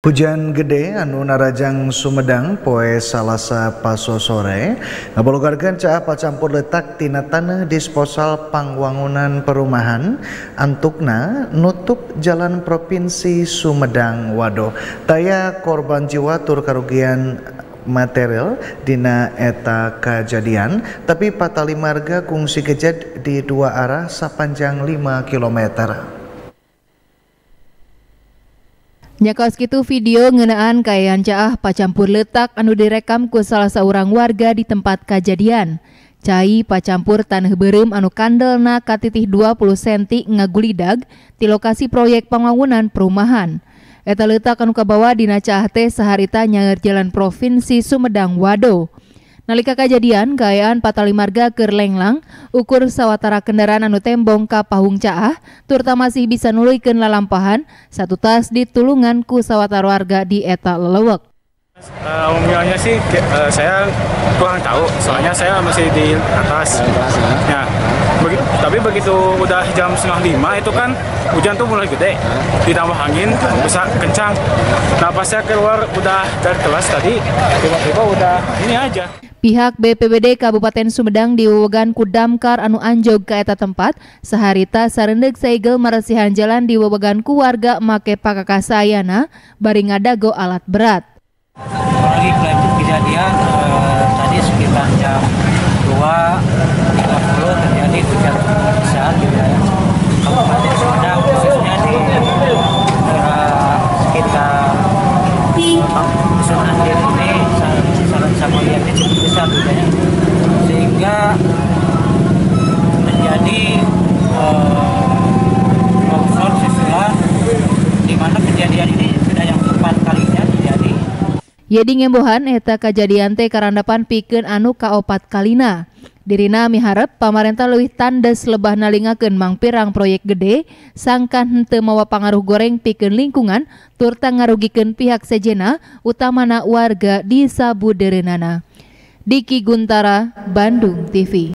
Hujan gede anu narajang Sumedang poe Salasa paso sore ngabologarkeun caah pacampur letak tina taneuh disposal pangwangunan perumahan antukna nutup jalan provinsi Sumedang Waduh. Taya korban jiwa tur karugian material dina eta kajadian, tapi patali marga kungsi kejad di dua arah sapanjang 5 km. Nyakaos kitu video ngeunaan kaayaan caah pacampur letak anu direkam ku salah seorang warga di tempat kajadian. Cai pacampur taneuh beureum anu kandelna katitih 20 cm ngagulidag ti lokasi proyek pambangunan perumahan. Eta letak anu kabawa dina caah teh saharita nyaeur jalan provinsi Sumedang Waduh. Nalika kajadian, kaayaan patali marga keur lenglang ukur sawatara kendaraan anu tembong ka pahung caah turta masih bisa nuluykeun lalampahan satu tas ditulungan ku sawatara warga di eta lelewek. Umumnya sih saya kurang tahu, soalnya saya masih di atas. Ya, tapi begitu udah jam 4:30 itu kan hujan tuh mulai gede, ditambah angin besar kencang. Nah pas saya keluar udah dari kelas tadi, tiba-tiba udah ini aja. Pihak BPBD Kabupaten Sumedang diwewegan ku damkar anu anjog ka eta tempat saharita sareundeg saigel maresihan jalan diwewegan ku warga make pakakasayana bari ngadago alat berat. Lagi kejadian tadi sekitar jam 2.30 terjadi hujan besar di wilayah Kabupaten Sumedang, khususnya di sekitar Dusun Andir ini sama lihat cukup besar hujannya, sehingga terjadi longsor susulan, di mana kejadian ini sudah yang keempat kalinya terjadi. Yedi ngembohan eta kajadian teh karandapan pikeun anu kaopat kalina. Dirina miharep pamarentah leuwih tandes lebah nalingakeun mangpirang proyek gede sangkan henteu mawa pangaruh goreng pikeun lingkungan turta ngarugikeun pihak sejena utamana warga di sabudeureunana. Diki Guntara, Bandung TV.